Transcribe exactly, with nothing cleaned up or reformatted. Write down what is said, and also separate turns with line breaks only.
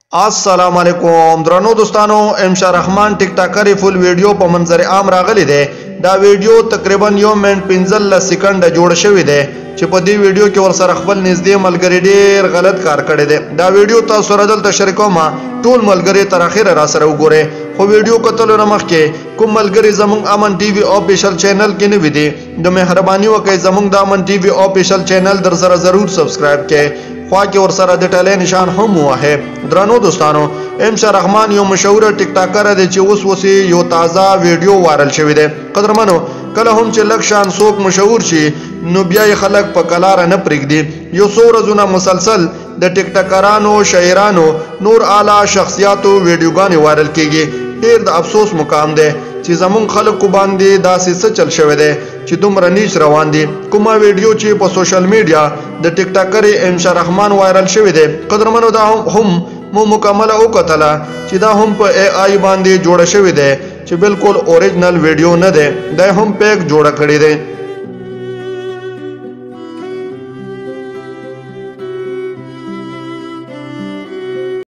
السلام علیکم درنو دوستانو امشا رحمان ټیک ټاکر فل ویډیو په منظر عام راغلی دی دا ویډیو تقریبا یو منټ پنځلس سکند جوړ شوی دی چې په دې ویډیو کې ور سره خپل نږدې ملګری ډیر غلط کار کړی دی دا ویډیو تاسو سره دلته شریکوم ټول ملګری تر اخره را سره وګورئ خو ویډیو کتلو نه مخکې کوم ملګری زموږ امن ټي وي آفیشل چینل کې نه وي دي د مهرباني وکړئ زموږ د امن ټي وي آفیشل چینل در سره ضرور سبسکرایب کړئ خوا کې ور سره د ټلې نشان هم وه درنو دوستانو امشا رحمان یو مشهور ټیک ټاکر دی چې اوس اوس یو تازه ویډیو وایرل شوی دی قدرمنو کله هم چې لږ شان څوک مشهور شي نو بیا یې خلک په کلاره نه پرېږدي یو څو ورځونه مسلسل د ټیک ټاکرانو شاعرانو نور اعلی شخصیاتو ویډیوګانې وایرل کیږي ډیر د افسوس مقام دی چې زمون خلکو باندې داسې څه چل شوی دی چې دومره نیچ روان دي کومه ویډیو چې په سوشل میډیا د ټیک ټاکر امشا رحمان وایرل شوی دی قدرمنو دا هم مو مکمل او کتله چې دا هم په ای آی باندې جوړ شوی دی چې بالکل اوریجنل ویډیو نه دی دا هم پیک جوړ کړی دی